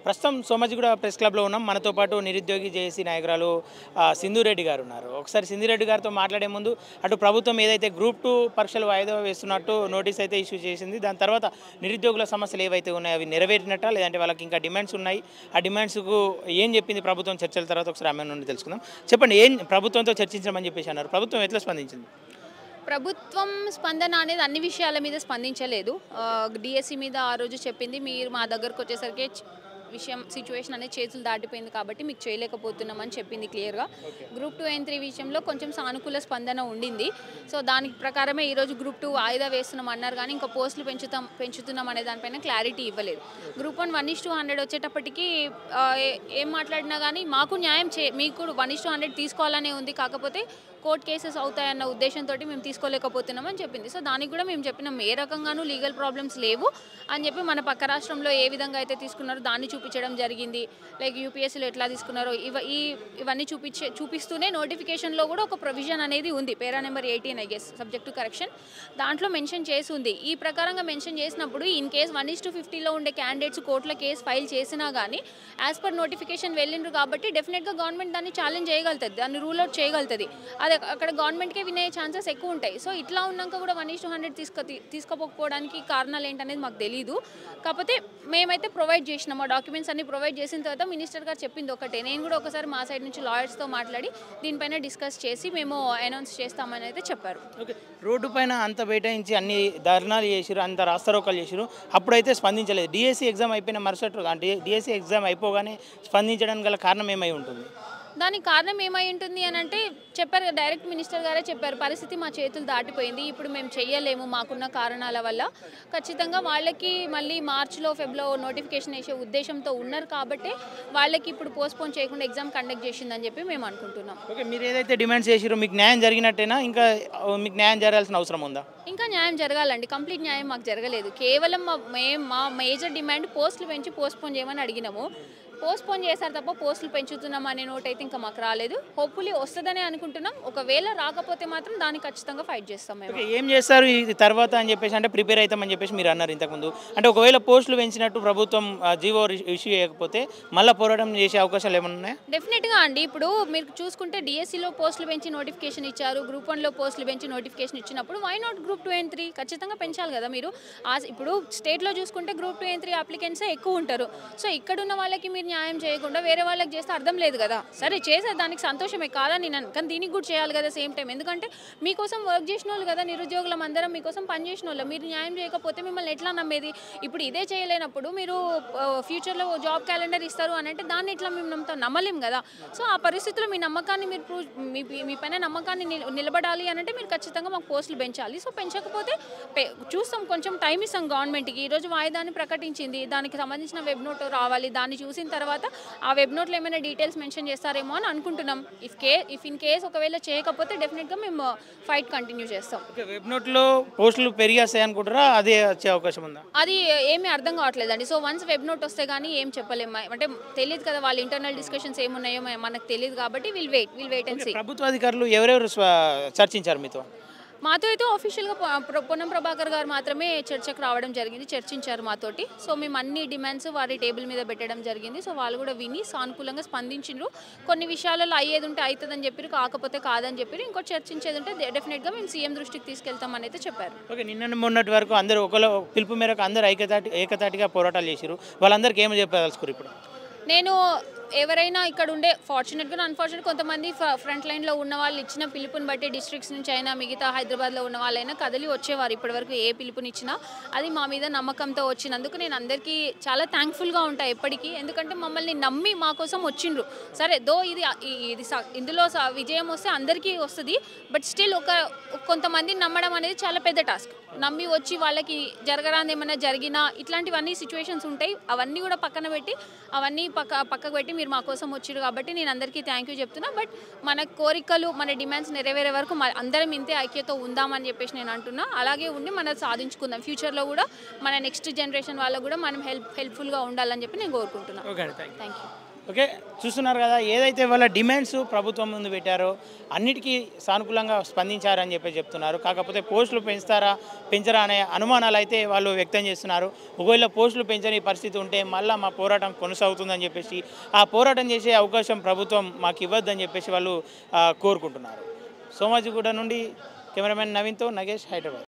ప్రస్తుతం సోమాజిగూడ ప్రెస్ క్లబ్లో ఉన్నాం. మనతో పాటు నిరుద్యోగి జేఏసీ నాయకురాలు సింధురెడ్డి గారు ఉన్నారు. ఒకసారి సింధురెడ్డి గారితో మాట్లాడే ముందు అటు ప్రభుత్వం ఏదైతే గ్రూప్ 2 పరీక్షలు వాయిదా వేస్తున్నట్టు నోటీస్ అయితే ఇష్యూ చేసింది. దాని తర్వాత నిరుద్యోగుల సమస్యలు ఏవైతే ఉన్నాయో అవి నెరవేరినట్టా, లేదంటే వాళ్ళకి ఇంకా డిమాండ్స్ ఉన్నాయి, ఆ డిమాండ్స్కు ఏం చెప్పింది ప్రభుత్వం చర్చల తర్వాత ఒకసారి ఆమె నుండి తెలుసుకుందాం. చెప్పండి, ఏం ప్రభుత్వంతో చర్చించమని చెప్పేసి అన్నారు, ప్రభుత్వం ఎట్లా స్పందించింది? ప్రభుత్వం స్పందన అనేది అన్ని విషయాల మీద స్పందించలేదు. డిఎస్సి మీద ఆ రోజు చెప్పింది, మీరు మా దగ్గరకు వచ్చేసరికి సిచ్యువేషన్ అనేది చేతులు దాటిపోయింది కాబట్టి మీకు చేయలేకపోతున్నామని చెప్పింది క్లియర్గా. గ్రూప్ 2 and 3 విషయంలో కొంచెం సానుకూల స్పందన ఉండింది. సో దాని ప్రకారమే ఈరోజు గ్రూప్ 2 వాయిదా వేస్తున్నాం అన్నారు, కానీ ఇంకా పోస్టులు పెంచుతున్నాం అనే దానిపైన క్లారిటీ ఇవ్వలేదు. గ్రూప్ 1 1:100 వచ్చేటప్పటికి ఏం మాట్లాడినా కానీ మాకు న్యాయం మీకు 1:100 తీసుకోవాలనే ఉంది, కాకపోతే కోర్ట్ కేసెస్ అవుతాయన్న ఉద్దేశంతో మేము తీసుకోలేకపోతున్నామని చెప్పింది. సో దానికి కూడా మేము చెప్పినాం, ఏ రకంగానూ లీగల్ ప్రాబ్లమ్స్ లేవు అని చెప్పి మన పక్క రాష్ట్రంలో ఏ విధంగా అయితే తీసుకున్నారో దాన్ని చూపించడం జరిగింది. లైక్ యూపీఎస్సీలో ఎట్లా తీసుకున్నారో ఇవన్నీ చూపిస్తూనే నోటిఫికేషన్లో కూడా ఒక ప్రొవిజన్ అనేది ఉంది, para number 18 I guess, subject to correction, దాంట్లో మెన్షన్ చేసి ఉంది. ఈ ప్రకారంగా మెన్షన్ చేసినప్పుడు ఇన్ కేస్ 1:50లో ఉండే క్యాండిడేట్స్ కోర్టులో కేసు ఫైల్ చేసినా కానీ యాజ్ పర్ నోటిఫికేషన్ వెళ్ళిండ్రు కాబట్టి డెఫినెట్గా గవర్నమెంట్ దాన్ని ఛాలెంజ్ చేయగలుగుతుంది, దాన్ని రూల్ అవుట్ చేయగలుగుతుంది. అదే అక్కడ గవర్నమెంట్కే వినే ఛాన్సెస్ ఎక్కువ ఉంటాయి. సో ఇట్లా ఉన్నాక కూడా 1:100 తీసుకోకపోవడానికి కారణాలు ఏంటనేది మాకు తెలీదు. కాకపోతే మేమైతే ప్రొవైడ్ చేసినాం, ఆ డాక్యుమెంట్స్ అన్ని ప్రొవైడ్ చేసిన తర్వాత మినిస్టర్ గారు చెప్పింది ఒకటే, నేను కూడా ఒకసారి మా సైడ్ నుంచి లాయర్స్తో మాట్లాడి దీనిపైన డిస్కస్ చేసి మేము అనౌన్స్ చేస్తామని అయితే చెప్పారు. ఓకే, రోడ్డు పైన అంత బైఠాయించి అన్ని ధర్నాలు చేసిరు, అంత రాస్తారోకాలు చేసిరు, అప్పుడైతే స్పందించలేదు. డిఎస్సి ఎగ్జామ్ అయిపోయిన మరుసటి అంటే డిఎస్సి ఎగ్జామ్ అయిపోగానే స్పందించడానికి గల కారణం ఏమై ఉంటుంది? దానికి కారణం ఏమై ఉంటుంది అని అంటే చెప్పారు, డైరెక్ట్ మినిస్టర్ గారే చెప్పారు, పరిస్థితి మా చేతులు దాటిపోయింది, ఇప్పుడు మేము చెయ్యలేము మాకున్న కారణాల వల్ల. ఖచ్చితంగా వాళ్ళకి మళ్ళీ మార్చిలో ఫెబ్లో నోటిఫికేషన్ వేసే ఉద్దేశంతో ఉన్నారు కాబట్టి వాళ్ళకి ఇప్పుడు పోస్ట్పోన్ చేయకుండా ఎగ్జామ్ కండక్ట్ చేసిందని చెప్పి మేము అనుకుంటున్నాం. ఓకే, మీరు ఏదైతే డిమాండ్స్ చేసిరో మీకు న్యాయం జరిగినట్టేనా, ఇంకా మీకు న్యాయం జరగాల్సిన అవసరం ఉందా? ఇంకా న్యాయం జరగాలండి, కంప్లీట్ న్యాయం మాకు జరగలేదు. కేవలం మా మేజర్ డిమాండ్ పోస్టులు పెంచి పోస్ట్పోన్ చేయమని అడిగినాము. పోస్ట్పోన్ చేశారు తప్ప పోస్టులు పెంచుతున్నాం అనే నోట్ అయితే ఇంకా మాకు రాలేదు. హోప్ఫుల్లీ వస్తుందని అనుకుంటున్నాం. ఒకవేళ రాకపోతే మాత్రం దాన్ని ఖచ్చితంగా ఫైట్ చేస్తాం మేము. ఏం చేస్తారు ఈ తర్వాత అని చెప్పేసి అంటే ప్రిపేర్ అవుతామని చెప్పేసి మీరు అన్నారు ఇంతకుముందు. అంటే ఒకవేళ పోస్టులు పెంచినట్టు ప్రభుత్వం జీవో ఇష్యూ చేయకపోతే మళ్ళీ పోరాటం చేసే అవకాశాలు ఏమైనా ఉన్నాయా? డెఫినెట్గా అండి, ఇప్పుడు మీరు చూసుకుంటే డిఎస్సిలో పోస్టులు పెంచి నోటిఫికేషన్ ఇచ్చారు, గ్రూప్ 1లో పోస్టులు పెంచి నోటిఫికేషన్ ఇచ్చినప్పుడు వై నాట్ గ్రూప్ 2 and 3 ఖచ్చితంగా పెంచాలి కదా మీరు. ఇప్పుడు స్టేట్లో చూసుకుంటే గ్రూప్ 2 and 3 అప్లికెంట్సే ఎక్కువ ఉంటారు. సో ఇక్కడున్న వాళ్ళకి మీరు న్యాయం చేయకుండా వేరే వాళ్ళకి చేస్తే అర్థం లేదు కదా. సరే చేసే దానికి సంతోషమే కాదని నేను, కానీ దీనికి కూడా చేయాలి కదా సేమ్ టైం. ఎందుకంటే మీకోసం వర్క్ చేసిన వాళ్ళు కదా, నిరుద్యోగులం అందరం మీకోసం పని చేసిన వాళ్ళు. మీరు న్యాయం చేయకపోతే మిమ్మల్ని ఎట్లా నమ్మేది? ఇప్పుడు ఇదే చేయలేనప్పుడు మీరు ఫ్యూచర్లో జాబ్ క్యాలెండర్ ఇస్తారు అని అంటే దాన్ని ఎట్లా మేము నమ్మలేం కదా. సో ఆ పరిస్థితుల్లో మీ నమ్మకాన్ని మీరు మీ పైన నమ్మకాన్ని నిలబడాలి అని అంటే మీరు ఖచ్చితంగా మాకు పోస్టులు పెంచాలి. సో పెంచకపోతే చూస్తాం, కొంచెం టైం ఇస్తాం గవర్నమెంట్కి. ఈరోజు వాయిదాన్ని ప్రకటించింది, దానికి సంబంధించిన వెబ్ నోట్ రావాలి, దాన్ని చూసిన తర్వాత ఆ వెబ్ నోట్లో ఏమైనా డీటెయిల్స్ మెన్షన్ చేస్తారేమో అని అనుకుంటున్నాం. ఇఫ్ ఇన్ కేస్ ఒకవేళ చేయకపోతే డెఫినెట్గా మేము ఫైట్ కంటిన్యూ చేస్తాం. వెబ్ నోట్లో పోస్టులు పెరిగేస్తాయి అనుకుంటారా, అదే వచ్చే అవకాశం ఉందా? అది ఏమీ అర్థం కావట్లేదండి. సో వన్స్ వెబ్ నోట్ వస్తే కానీ ఏం చెప్పలేము, అంటే తెలియదు కదా, వాళ్ళ ఇంటర్నల్ డిస్కషన్స్ ఏమున్నాయో మనకు తెలియదు కాబట్టి విల్ వెయిట్ అండ్ సీ. ప్రభుత్వ అధికారులు ఎవరెవరు చర్చించారు మీతో? మాతో అయితే ఆఫీషియల్గా పొన్నం ప్రభాకర్ గారు మాత్రమే చర్చకు రావడం జరిగింది, చర్చించారు మాతోటి. సో మేము అన్ని డిమాండ్స్ వారి టేబుల్ మీద పెట్టడం జరిగింది. సో వాళ్ళు కూడా విని సానుకూలంగా స్పందించిండ్రు. కొన్ని విషయాలలో అయ్యేది ఉంటే అవుతుందని చెప్పారు, కాకపోతే కాదని చెప్పారు. ఇంకోటి చర్చించేది ఉంటే డెఫినెట్గా మేము సీఎం దృష్టికి తీసుకెళ్తామని అయితే చెప్పారు. ఓకే, నిన్న మొన్నటి వరకు అందరూ ఒకళ్ళ పిలుపు మేరకు అందరూ ఏకతాటిగా పోరాటాలు చేశారు, వాళ్ళందరికీ ఏమని చెప్పదలుచుకోరు ఇప్పుడు? నేను ఎవరైనా ఇక్కడ ఉండే ఫార్చునేట్గా అన్ఫార్చునేట్ కొంతమంది ఫ్రంట్ లైన్లో ఉన్న వాళ్ళు ఇచ్చిన పిలుపుని బట్టి డిస్ట్రిక్ట్స్ నుంచి అయినా మిగతా హైదరాబాద్లో ఉన్న వాళ్ళైనా కదిలి వచ్చేవారు. ఇప్పటివరకు ఏ పిలుపునిచ్చినా అది మా మీద నమ్మకంతో వచ్చినందుకు నేను అందరికీ చాలా థ్యాంక్ఫుల్గా ఉంటాను ఎప్పటికీ. ఎందుకంటే మమ్మల్ని నమ్మి మా కోసం వచ్చిండ్రు. సరే ఇది ఇందులో విజయం వస్తే అందరికీ వస్తుంది, బట్ స్టిల్ కొంతమంది నమ్మడం అనేది చాలా పెద్ద టాస్క్. నమ్మి వచ్చి వాళ్ళకి జరగరాని ఏమైనా జరిగినా ఇట్లాంటివన్నీ సిచ్యువేషన్స్ ఉంటాయి, అవన్నీ కూడా పక్కన పెట్టి అవన్నీ పక్కకు పెట్టి మీరు మా కోసం వచ్చారు కాబట్టి నేను అందరికీ థ్యాంక్ యూ చెప్తున్నా. బట్ మన కోరికలు మన డిమాండ్స్ నెరవేరే వరకు అందరం ఇంతే ఐక్యతో ఉందామని చెప్పేసి నేను అంటున్నా. అలాగే ఉండి మనం సాధించుకుందాం, ఫ్యూచర్లో కూడా మన నెక్స్ట్ జనరేషన్ వాళ్ళకు కూడా మనం హెల్ప్ఫుల్గా ఉండాలని చెప్పి నేను కోరుకుంటున్నాను. Okay, thank you. ఓకే, చూస్తున్నారు కదా, ఏదైతే వాళ్ళ డిమాండ్స్ ప్రభుత్వం ముందు పెట్టారో అన్నిటికీ సానుకూలంగా స్పందించారని చెప్తున్నారు. కాకపోతే పోస్టులు పెంచరా అనే అనుమానాలు అయితే వాళ్ళు వ్యక్తం చేస్తున్నారు. ఒకవేళ పోస్టులు పెంచని పరిస్థితి ఉంటే మళ్ళీ మా పోరాటం కొనసాగుతుందని చెప్పేసి, ఆ పోరాటం చేసే అవకాశం ప్రభుత్వం మాకు ఇవ్వద్దని చెప్పేసి వాళ్ళు కోరుకుంటున్నారు. సోమాజిగూడ నుండి కెమెరామెన్ నవీన్తో నగేష్, హైదరాబాద్.